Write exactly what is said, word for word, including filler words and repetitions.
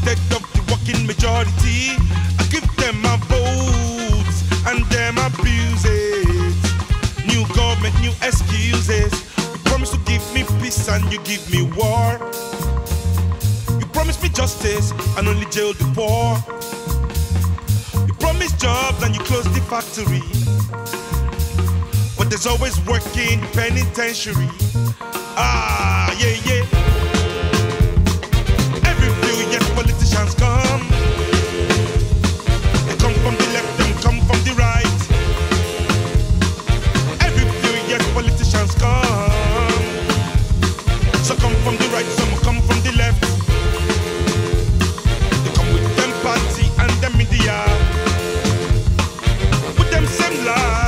instead of the working majority. I give them my votes and them abuse it. New government, new excuses. You promise to give me peace and you give me war. You promise me justice and only jail the poor. You promise jobs and you close the factory. But there's always work in the penitentiary. Ah, yeah, yeah. Every few years politicians come. They come from the left, them come from the right. Every few years politicians come. Some come from the right, some come from the left. They come with them party and them media. With them same lies.